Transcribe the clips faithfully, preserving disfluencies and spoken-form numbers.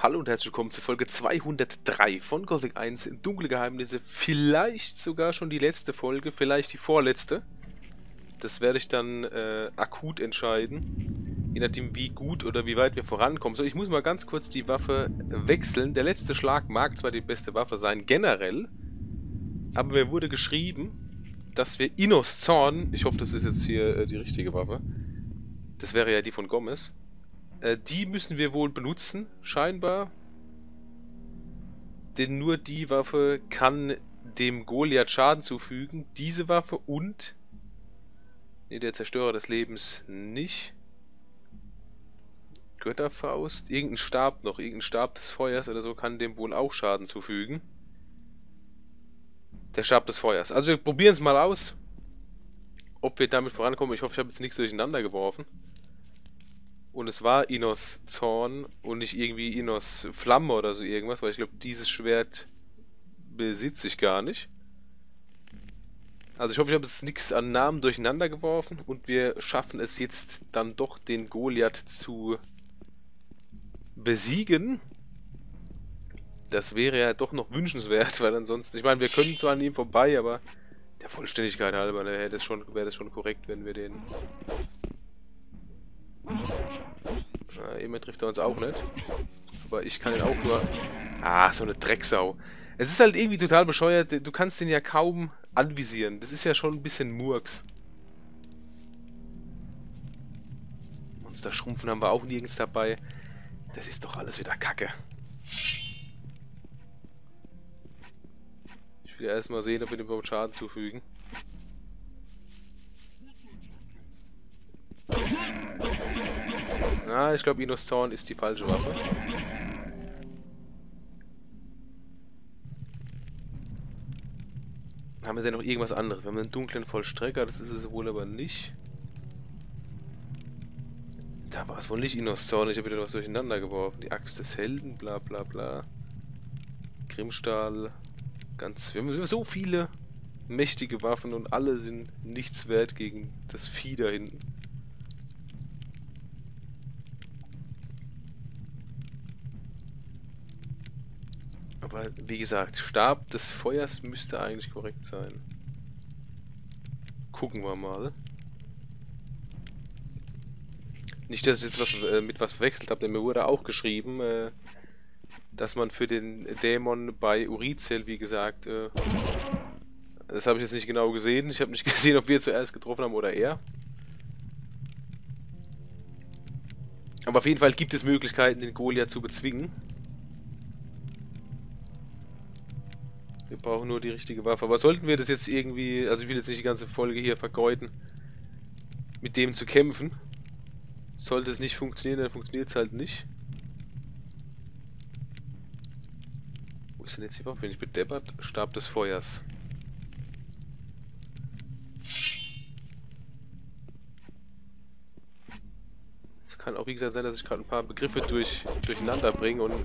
Hallo und herzlich willkommen zu Folge zweihundertdrei von Gothic eins Dunkle Geheimnisse. Vielleicht sogar schon die letzte Folge, vielleicht die vorletzte. Das werde ich dann äh, akut entscheiden. Je nachdem, wie gut oder wie weit wir vorankommen. So, ich muss mal ganz kurz die Waffe wechseln. Der letzte Schlag mag zwar die beste Waffe sein, generell. Aber mir wurde geschrieben, dass wir Innos Zorn, ich hoffe, das ist jetzt hier äh, die richtige Waffe. Das wäre ja die von Gomez. Äh, die müssen wir wohl benutzen, scheinbar. Denn nur die Waffe kann dem Goliath Schaden zufügen. Diese Waffe und... Ne, der Zerstörer des Lebens nicht. Götterfaust. Irgendein Stab noch. Irgendein Stab des Feuers oder so kann dem wohl auch Schaden zufügen. Der Stab des Feuers. Also wir probieren es mal aus. Ob wir damit vorankommen. Ich hoffe, ich habe jetzt nichts durcheinander geworfen. Und es war Innos Zorn und nicht irgendwie Innos Flamme oder so irgendwas. Weil ich glaube, dieses Schwert besitze ich gar nicht. Also ich hoffe, ich habe jetzt nichts an Namen durcheinander geworfen und wir schaffen es jetzt dann doch, den Goliath zu besiegen. Das wäre ja doch noch wünschenswert, weil ansonsten, ich meine, wir können zwar an ihm vorbei, aber der Vollständigkeit halber, ne, wäre das schon, wäre das schon korrekt, wenn wir den... Na, immer trifft er uns auch nicht. Aber ich kann ihn auch nur... Ah, so eine Drecksau. Es ist halt irgendwie total bescheuert, du kannst den ja kaum anvisieren. Das ist ja schon ein bisschen Murks. Monsterschrumpfen haben wir auch nirgends dabei. Das ist doch alles wieder Kacke. Ich will erstmal sehen, ob wir dem überhaupt Schaden zufügen. Ah, ich glaube, Innos Zorn ist die falsche Waffe. Haben wir denn noch irgendwas anderes? Wir haben einen dunklen Vollstrecker, das ist es wohl aber nicht. Da war es wohl nicht Innos Zorn, ich habe wieder was durcheinander geworfen. Die Axt des Helden, bla bla bla. Grimmstahl. Ganz. Wir haben so viele mächtige Waffen und alle sind nichts wert gegen das Vieh da hinten. Aber wie gesagt, Stab des Feuers müsste eigentlich korrekt sein. Gucken wir mal. Nicht, dass ich jetzt was, äh, mit was verwechselt habe, denn mir wurde auch geschrieben, äh, dass man für den Dämon bei Urizel, wie gesagt, äh, das habe ich jetzt nicht genau gesehen. Ich habe nicht gesehen, ob wir zuerst getroffen haben oder er. Aber auf jeden Fall gibt es Möglichkeiten, den Goliath zu bezwingen. Wir brauchen nur die richtige Waffe. Aber sollten wir das jetzt irgendwie... Also ich will jetzt nicht die ganze Folge hier vergeuden, mit dem zu kämpfen. Sollte es nicht funktionieren, dann funktioniert es halt nicht. Wo ist denn jetzt die Waffe? Bin ich bedeppert? Stab des Feuers. Es kann auch wie gesagt sein, dass ich gerade ein paar Begriffe durch, durcheinander bringe und...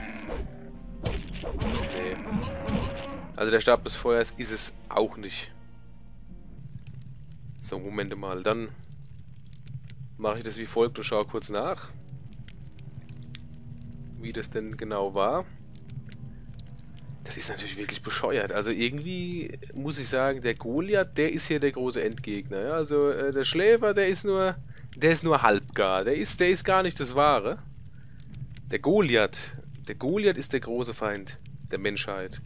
Nee. Also der Stab des Feuers ist es auch nicht. So, Moment mal. Dann mache ich das wie folgt und schaue kurz nach, wie das denn genau war. Das ist natürlich wirklich bescheuert. Also irgendwie muss ich sagen, der Goliath, der ist hier der große Endgegner. Ja? Also äh, der Schläfer, der ist nur, der ist nur halbgar. Der ist, der ist gar nicht das Wahre. Der Goliath, der Goliath ist der große Feind der Menschheit.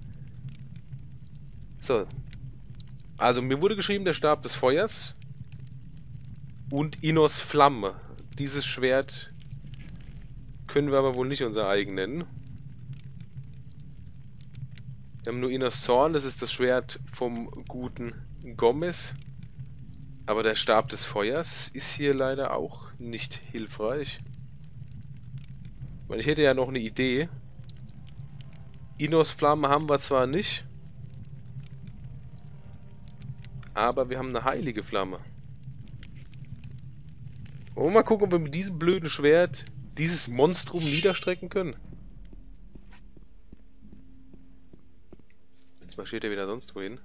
So. Also mir wurde geschrieben, der Stab des Feuers und Innos Flamme. Dieses Schwert können wir aber wohl nicht unser eigen nennen. Wir haben nur Innos Zorn, das ist das Schwert vom guten Gomez. Aber der Stab des Feuers ist hier leider auch nicht hilfreich. Ich meine, ich hätte ja noch eine Idee. Innos Flamme haben wir zwar nicht, aber wir haben eine heilige Flamme. Wollen wir mal gucken, ob wir mit diesem blöden Schwert dieses Monstrum niederstrecken können. Jetzt marschiert er wieder sonst wohin.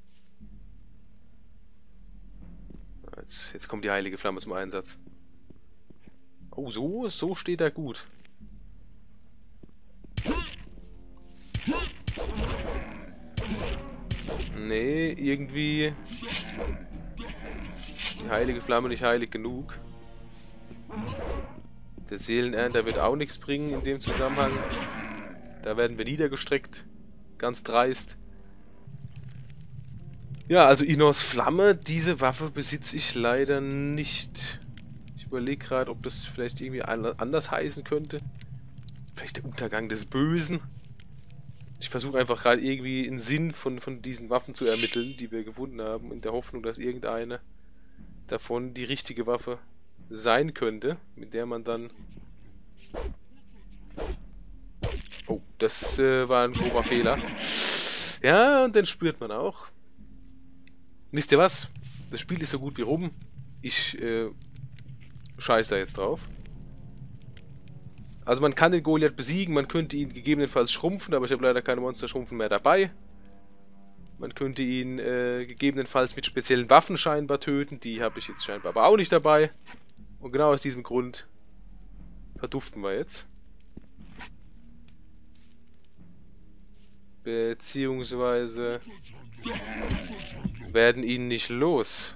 Jetzt, jetzt kommt die heilige Flamme zum Einsatz. Oh, so, so steht er gut. Nee, irgendwie... Die heilige Flamme nicht heilig genug. Der Seelenernter wird auch nichts bringen in dem Zusammenhang. Da werden wir niedergestreckt. Ganz dreist. Ja, also Inos Flamme, diese Waffe besitze ich leider nicht. Ich überlege gerade, ob das vielleicht irgendwie anders heißen könnte. Vielleicht der Untergang des Bösen. Ich versuche einfach gerade irgendwie einen Sinn von, von diesen Waffen zu ermitteln, die wir gefunden haben, in der Hoffnung, dass irgendeine davon die richtige Waffe sein könnte, mit der man dann... Oh, das äh, war ein grober Fehler. Ja, und den spürt man auch. Wisst ihr was? Das Spiel ist so gut wie rum. Ich äh, scheiß da jetzt drauf. Also man kann den Goliath besiegen, man könnte ihn gegebenenfalls schrumpfen, aber ich habe leider keine Monster-Schrumpfen mehr dabei. Man könnte ihn äh, gegebenenfalls mit speziellen Waffen scheinbar töten, die habe ich jetzt scheinbar aber auch nicht dabei. Und genau aus diesem Grund verduften wir jetzt. Beziehungsweise werden ihn nicht los.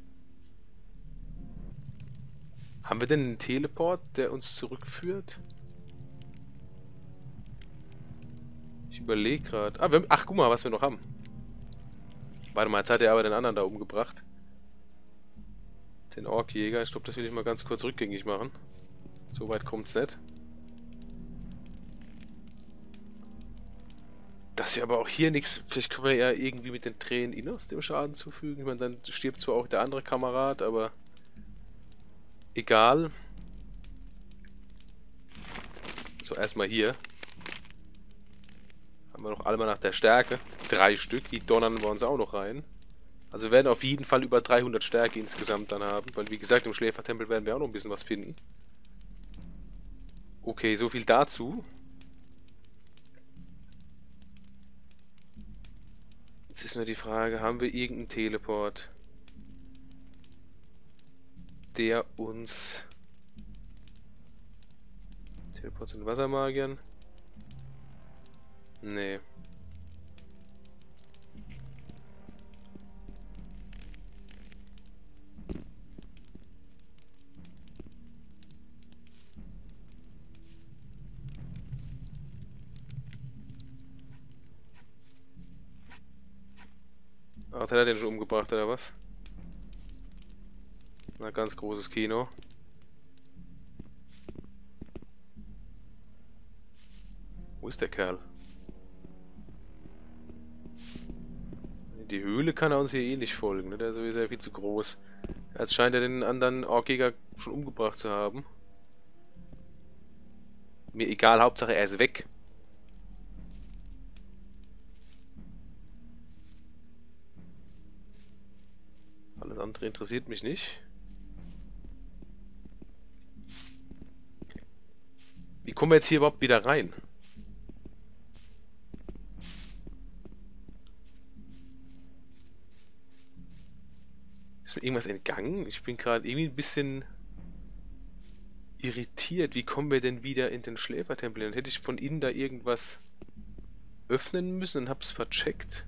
Haben wir denn einen Teleport, der uns zurückführt? Ich überlege gerade. Ah, wir haben, ach, guck mal, was wir noch haben. Warte mal, jetzt hat er aber den anderen da umgebracht. Den Orkjäger. Ich glaube, das will ich mal ganz kurz rückgängig machen. So weit kommt es nicht. Dass wir aber auch hier nichts... Vielleicht können wir ja irgendwie mit den Tränen Inos dem Schaden zufügen. Ich meine, dann stirbt zwar auch der andere Kamerad, aber... Egal. So, erstmal hier. Haben wir noch alle mal nach der Stärke. Drei Stück, die donnern wir uns auch noch rein. Also wir werden auf jeden Fall über dreihundert Stärke insgesamt dann haben. Weil wie gesagt, im Schläfertempel werden wir auch noch ein bisschen was finden. Okay, so viel dazu. Jetzt ist nur die Frage, haben wir irgendeinen Teleport, der uns... Teleport zu den Wassermagiern? Nee. Ach, hat er den schon umgebracht, oder was? Na, ganz großes Kino. Wo ist der Kerl? Die Höhle kann er uns hier eh nicht folgen, ne? Der ist sowieso viel zu groß. Jetzt scheint er den anderen Orkjäger schon umgebracht zu haben. Mir egal, Hauptsache er ist weg. Alles andere interessiert mich nicht. Wie kommen wir jetzt hier überhaupt wieder rein? Ist mir irgendwas entgangen? Ich bin gerade irgendwie ein bisschen irritiert. Wie kommen wir denn wieder in den Schläfertempel? Dann hätte ich von innen da irgendwas öffnen müssen und hab's vercheckt.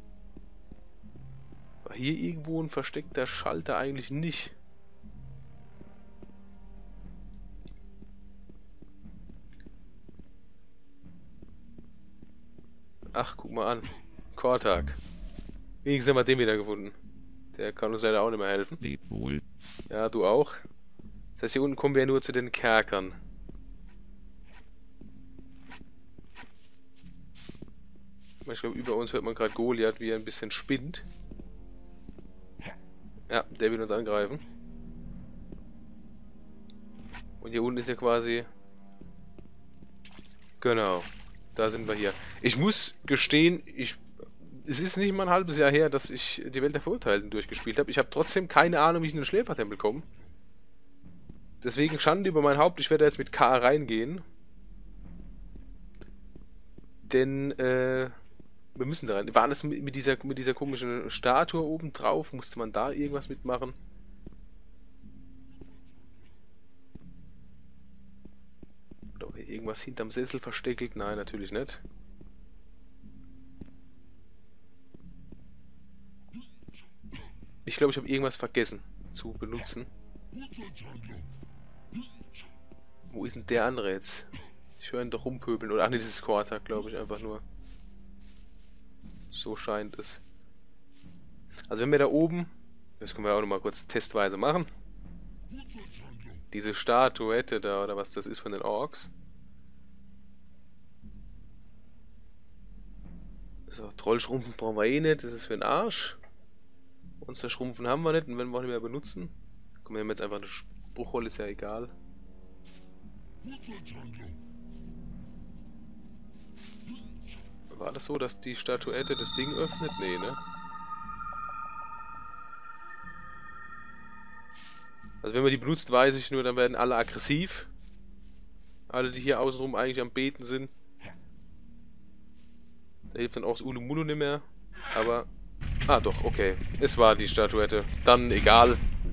War hier irgendwo ein versteckter Schalter? Eigentlich nicht. Ach, guck mal an. Kortag. Wenigstens haben wir den wieder gefunden. Der kann uns leider auch nicht mehr helfen. Lebt wohl. Ja, du auch. Das heißt, hier unten kommen wir ja nur zu den Kerkern. Ich glaube, über uns hört man gerade Goliath, wie er ein bisschen spinnt. Ja, der will uns angreifen. Und hier unten ist ja quasi... Genau. Da sind wir hier. Ich muss gestehen, ich... Es ist nicht mal ein halbes Jahr her, dass ich die Welt der Verurteilten durchgespielt habe. Ich habe trotzdem keine Ahnung, wie ich in den Schläfertempel komme. Deswegen Schande über mein Haupt, ich werde jetzt mit K reingehen. Denn, äh... wir müssen da rein. War das mit dieser, mit dieser komischen Statue oben drauf? Musste man da irgendwas mitmachen? Oder irgendwas hinterm Sessel versteckelt? Nein, natürlich nicht. Ich glaube, ich habe irgendwas vergessen zu benutzen. Wo ist denn der andere jetzt? Ich höre ihn doch rumpöbeln. Oder ach nee, das ist Quarter, glaube ich, einfach nur. So scheint es. Also wenn wir da oben, das können wir auch nochmal kurz testweise machen. Diese Statuette da, oder was das ist von den Orks. So, Trollschrumpfen brauchen wir eh nicht, das ist für den Arsch. Monsterschrumpfen haben wir nicht und wenn wir auch nicht mehr benutzen. Komm, wir haben jetzt einfach eine Spruchrolle, ist ja egal. War das so, dass die Statuette das Ding öffnet? Nee, ne? Also wenn man die benutzt, weiß ich nur, dann werden alle aggressiv. Alle, die hier außenrum eigentlich am Beten sind. Da hilft dann auch das Ulumulu nicht mehr. Aber... Ah doch, okay. Es war die Statuette. Dann egal.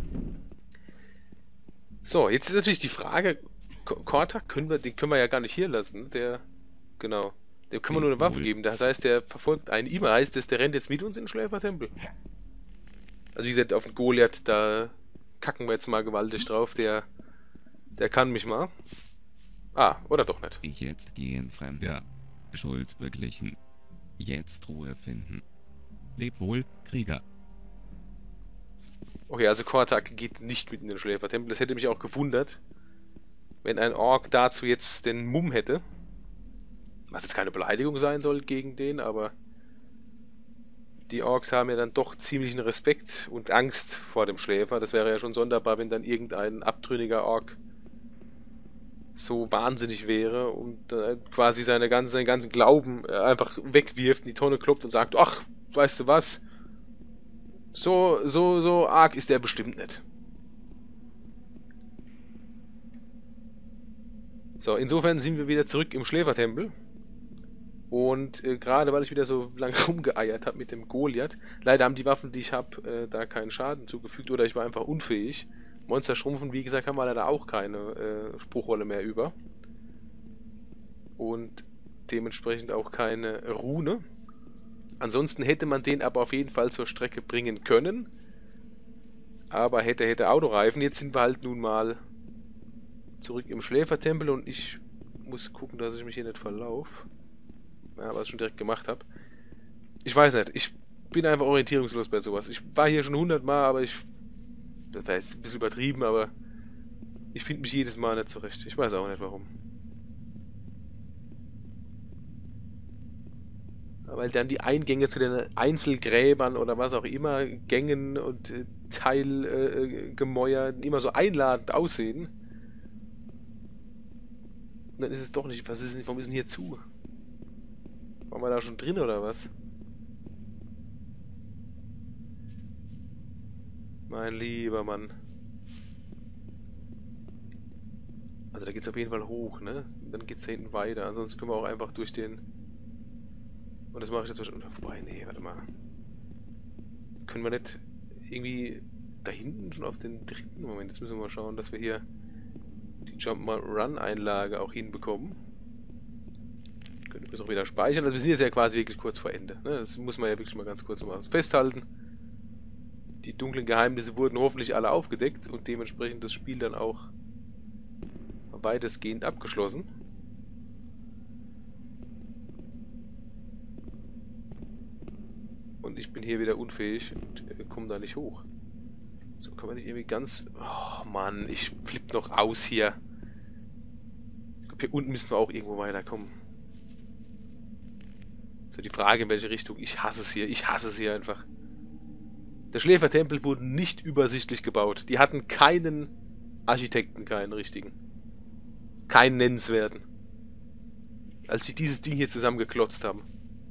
So, jetzt ist natürlich die Frage... Kortak können wir, den können wir ja gar nicht hier lassen. Der... Genau. Dem kann man nur eine Waffe geben. Das heißt, der verfolgt einen immer. Heißt das, der rennt jetzt mit uns in den Schläfertempel. Also wie gesagt, auf den Goliath, da kacken wir jetzt mal gewaltig drauf. Der... Der kann mich mal. Ah, oder doch nicht. Ich jetzt gehen Fremder. Schuld beglichen. Jetzt Ruhe finden. Leb wohl, Krieger. Okay, also Kortak geht nicht mit in den Schläfertempel. Das hätte mich auch gewundert, wenn ein Ork dazu jetzt den Mumm hätte. Was jetzt keine Beleidigung sein soll gegen den, aber die Orks haben ja dann doch ziemlichen Respekt und Angst vor dem Schläfer. Das wäre ja schon sonderbar, wenn dann irgendein abtrünniger Ork so wahnsinnig wäre und äh, quasi seine ganzen, seinen ganzen Glauben äh, einfach wegwirft, in die Tonne kloppt und sagt, ach, weißt du was, so, so, so arg ist der bestimmt nicht. So, insofern sind wir wieder zurück im Schläfertempel. Und äh, gerade weil ich wieder so lange rumgeeiert habe mit dem Goliath, leider haben die Waffen, die ich habe, äh, da keinen Schaden zugefügt oder ich war einfach unfähig. Monsterschrumpfen, wie gesagt, haben wir leider auch keine äh, Spruchrolle mehr über. Und dementsprechend auch keine Rune. Ansonsten hätte man den aber auf jeden Fall zur Strecke bringen können. Aber hätte, hätte Autoreifen. Jetzt sind wir halt nun mal zurück im Schläfertempel und ich muss gucken, dass ich mich hier nicht verlaufe. Ja, was ich schon direkt gemacht habe. Ich weiß nicht, ich bin einfach orientierungslos bei sowas. Ich war hier schon hundert Mal, aber ich... Das war jetzt ein bisschen übertrieben, aber ich finde mich jedes Mal nicht zurecht. Ich weiß auch nicht warum. Weil dann die Eingänge zu den Einzelgräbern oder was auch immer, Gängen und äh, Teilgemäuer äh, immer so einladend aussehen. Und dann ist es doch nicht. Was ist denn, warum ist denn hier zu? Waren wir da schon drin oder was? Mein lieber Mann. Also da geht es auf jeden Fall hoch, ne? Und dann geht es da hinten weiter. Ansonsten können wir auch einfach durch den... Und das mache ich jetzt wahrscheinlich... Vorbei, nee, warte mal. Können wir nicht irgendwie da hinten schon auf den dritten Moment? Jetzt müssen wir mal schauen, dass wir hier die Jump-Run-Einlage auch hinbekommen. Können wir es auch wieder speichern. Also wir sind jetzt ja quasi wirklich kurz vor Ende. Ne? Das muss man ja wirklich mal ganz kurz mal festhalten. Die dunklen Geheimnisse wurden hoffentlich alle aufgedeckt und dementsprechend das Spiel dann auch weitestgehend abgeschlossen. Und ich bin hier wieder unfähig und äh, komme da nicht hoch. So kann man nicht irgendwie ganz... Oh Mann, ich flippe noch aus hier. Ich glaube, hier unten müssen wir auch irgendwo weiterkommen. So, die Frage, in welche Richtung. Ich hasse es hier. Ich hasse es hier einfach. Der Schläfertempel wurde nicht übersichtlich gebaut. Die hatten keinen Architekten, keinen richtigen. Keinen nennenswerten. Als sie dieses Ding hier zusammengeklotzt haben.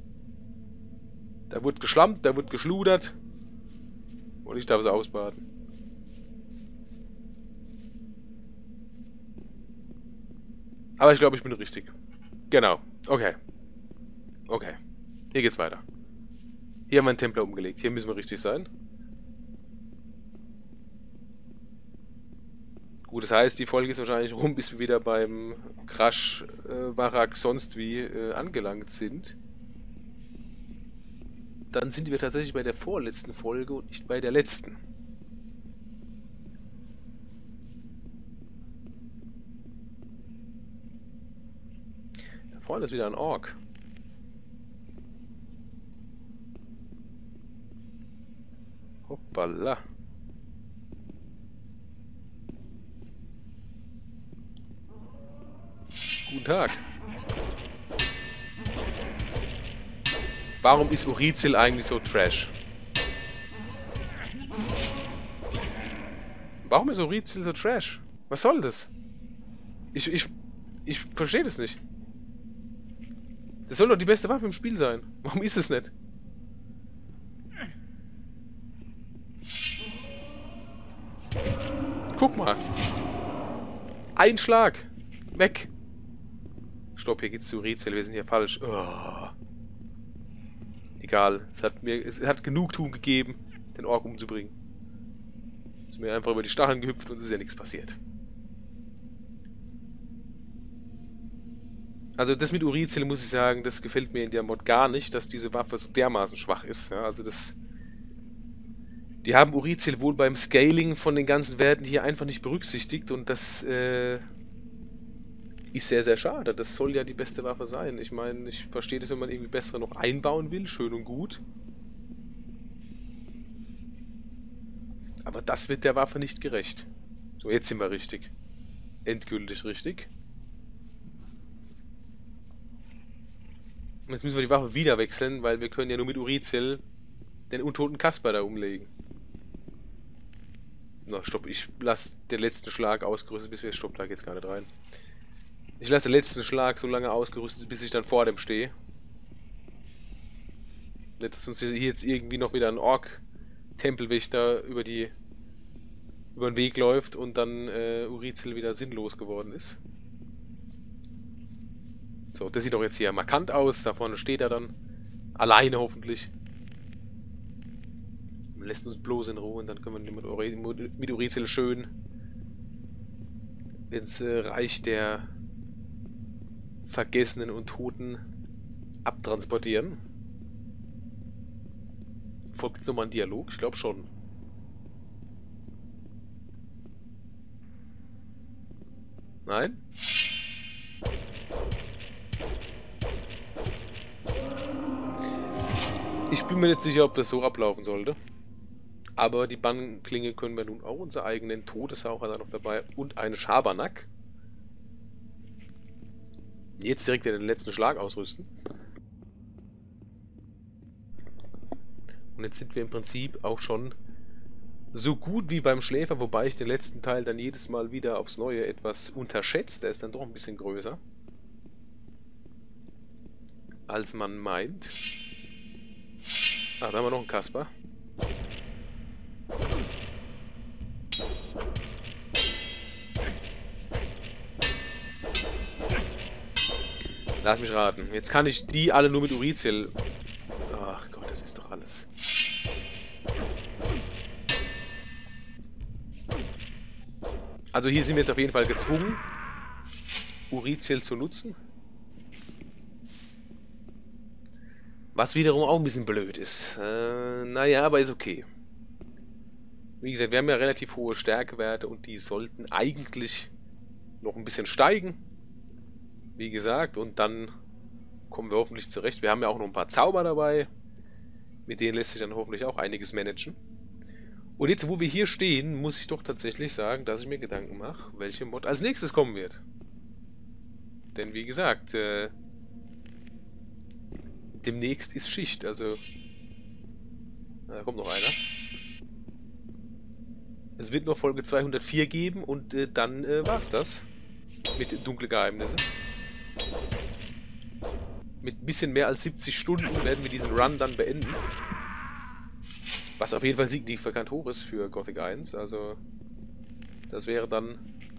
Da wurde geschlampt, da wurde geschludert. Und ich darf es ausbaden. Aber ich glaube, ich bin richtig. Genau. Okay. Okay. Hier geht's weiter. Hier haben wir einen Templer umgelegt. Hier müssen wir richtig sein. Gut, das heißt, die Folge ist wahrscheinlich rum, bis wir wieder beim Crash, äh, Warak, sonst wie äh, angelangt sind. dann sind wir tatsächlich bei der vorletzten Folge und nicht bei der letzten. Da vorne ist wieder ein Ork. Hoppala. Guten Tag. Warum ist Urizel eigentlich so trash? Warum ist Urizel so trash? Was soll das? Ich, ich, ich verstehe das nicht. Das soll doch die beste Waffe im Spiel sein. Warum ist es nicht? Guck mal. Ein Schlag. Weg. Stopp, hier geht's zu Urizel. Wir sind hier falsch. Oh. Egal. Es hat mir, es hat Genugtuung gegeben, den Ork umzubringen. Ist mir einfach über die Stacheln gehüpft und es ist ja nichts passiert. Also das mit Urizel muss ich sagen, das gefällt mir in der Mod gar nicht, dass diese Waffe so dermaßen schwach ist. Ja, also das... Die haben Urizel wohl beim Scaling von den ganzen Werten hier einfach nicht berücksichtigt und das äh, ist sehr, sehr schade. Das soll ja die beste Waffe sein. Ich meine, ich verstehe das, wenn man irgendwie bessere noch einbauen will, schön und gut. Aber das wird der Waffe nicht gerecht. So, jetzt sind wir richtig. Endgültig richtig. Und jetzt müssen wir die Waffe wieder wechseln, weil wir können ja nur mit Urizel den untoten Kasper da umlegen. Na, stopp, ich lasse den letzten Schlag ausgerüstet, bis wir... Stopp, da geht's gar nicht rein. Ich lasse den letzten Schlag so lange ausgerüstet, bis ich dann vor dem stehe. Nicht, dass uns hier jetzt irgendwie noch wieder ein Ork-Tempelwächter über die... über den Weg läuft und dann äh, Urizel wieder sinnlos geworden ist. So, das sieht doch jetzt hier markant aus. Da vorne steht er dann. Alleine hoffentlich. Lässt uns bloß in Ruhe und dann können wir mit, Uri mit Urizel schön ins äh, Reich der Vergessenen und Toten abtransportieren. Folgt jetzt nochmal ein Dialog? Ich glaube schon. Nein? Ich bin mir nicht sicher, ob das so ablaufen sollte. Aber die Bannklinge können wir nun auch unseren eigenen Todeshauch hat er noch dabei und einen Schabernack. Jetzt direkt den letzten Schlag ausrüsten. Und jetzt sind wir im Prinzip auch schon so gut wie beim Schläfer, wobei ich den letzten Teil dann jedes Mal wieder aufs Neue etwas unterschätzt. Der ist dann doch ein bisschen größer, als man meint. Ah, da haben wir noch einen Kasper. Lass mich raten. Jetzt kann ich die alle nur mit Urizel... Ach Gott, das ist doch alles. Also hier sind wir jetzt auf jeden Fall gezwungen, Urizel zu nutzen. Was wiederum auch ein bisschen blöd ist. Äh, naja, aber ist okay. Wie gesagt, wir haben ja relativ hohe Stärkewerte und die sollten eigentlich noch ein bisschen steigen. Wie gesagt, und dann kommen wir hoffentlich zurecht. Wir haben ja auch noch ein paar Zauber dabei. Mit denen lässt sich dann hoffentlich auch einiges managen. Und jetzt, wo wir hier stehen, muss ich doch tatsächlich sagen, dass ich mir Gedanken mache, welche Mod als nächstes kommen wird. Denn wie gesagt, äh, demnächst ist Schicht, also... Da kommt noch einer. Es wird noch Folge zweihundertvier geben und äh, dann äh, war's das. Mit Dunkle Geheimnisse. Mit ein bisschen mehr als siebzig Stunden werden wir diesen Run dann beenden. Was auf jeden Fall signifikant hoch ist für Gothic eins. Also das wäre dann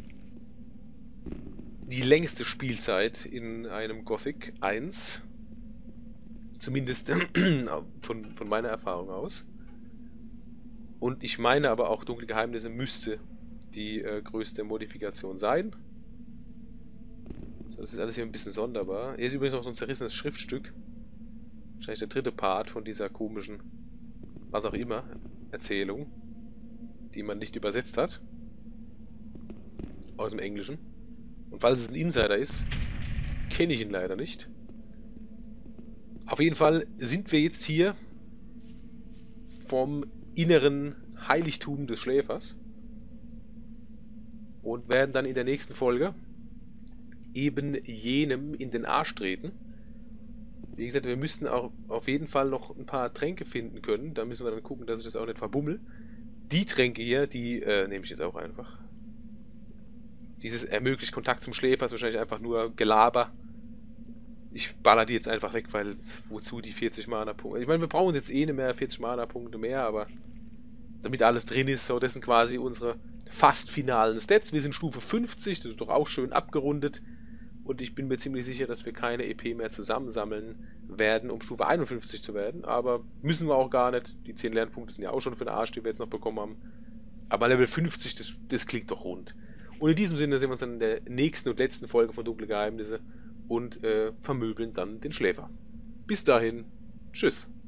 die längste Spielzeit in einem Gothic eins. Zumindest von, von meiner Erfahrung aus. Und ich meine aber auch, Dunkle Geheimnisse müsste die äh, größte Modifikation sein. So, das ist alles hier ein bisschen sonderbar. Hier ist übrigens noch so ein zerrissenes Schriftstück. Wahrscheinlich der dritte Part von dieser komischen, was auch immer, Erzählung, die man nicht übersetzt hat. Aus dem Englischen. Und falls es ein Insider ist, kenne ich ihn leider nicht. Auf jeden Fall sind wir jetzt hier vom inneren Heiligtum des Schläfers und werden dann in der nächsten Folge eben jenem in den Arsch treten. Wie gesagt, wir müssten auch auf jeden Fall noch ein paar Tränke finden können. Da müssen wir dann gucken, dass ich das auch nicht verbummel. Die Tränke hier, die äh, nehme ich jetzt auch einfach. Dieses ermöglicht Kontakt zum Schläfer ist wahrscheinlich einfach nur Gelaber. Ich baller die jetzt einfach weg, weil wozu die vierzig Mana-Punkte? Ich meine, wir brauchen jetzt eh nicht mehr vierzig Mana-Punkte mehr, aber damit alles drin ist, so, das sind quasi unsere fast finalen Stats. Wir sind Stufe fünfzig, das ist doch auch schön abgerundet. Und ich bin mir ziemlich sicher, dass wir keine E P mehr zusammensammeln werden, um Stufe einundfünfzig zu werden. Aber müssen wir auch gar nicht. Die zehn Lernpunkte sind ja auch schon für den Arsch, die wir jetzt noch bekommen haben. Aber Level fünfzig, das, das klingt doch rund. Und in diesem Sinne sehen wir uns dann in der nächsten und letzten Folge von Dunkle Geheimnisse und äh, vermöbeln dann den Schläfer. Bis dahin, tschüss.